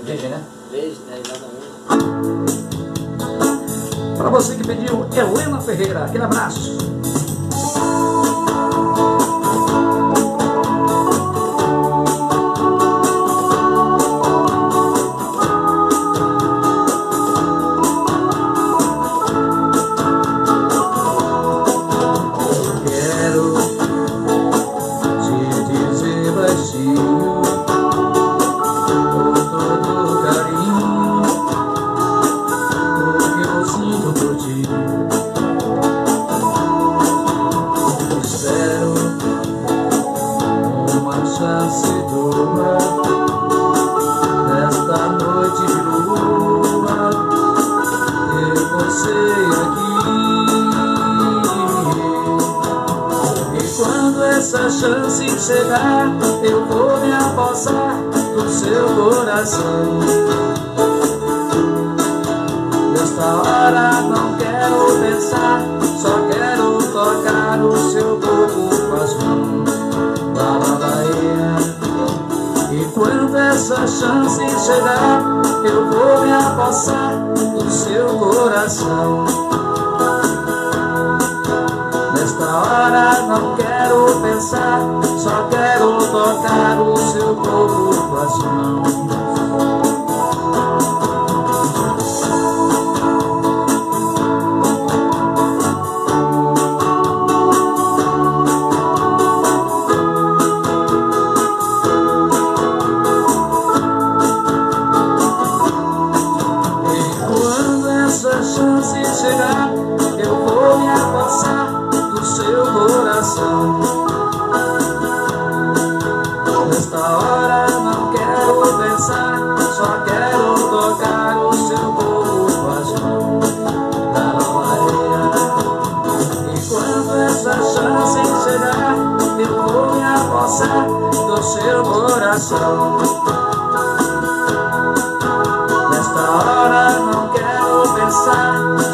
Virgem, né? Virgem, né? Exatamente. Pra você que pediu, Helena Ferreira, aquele abraço. Essa chance chegar, eu vou me apossar do seu coração. Nesta hora não quero pensar, só quero tocar o seu corpo com as mãos. E quando essa chance chegar, eu vou me apossar do seu coração. Nesta hora não quero pensar, só quero tocar o seu corpo com as mãos. E quando essa chance chegar, eu vou me apossar do seu coração. Nesta hora não quero pensar, só quero tocar o seu corpo com as mãos. E quando essa chance chegar, eu vou me apossar do seu coração. Nesta hora não quero pensar,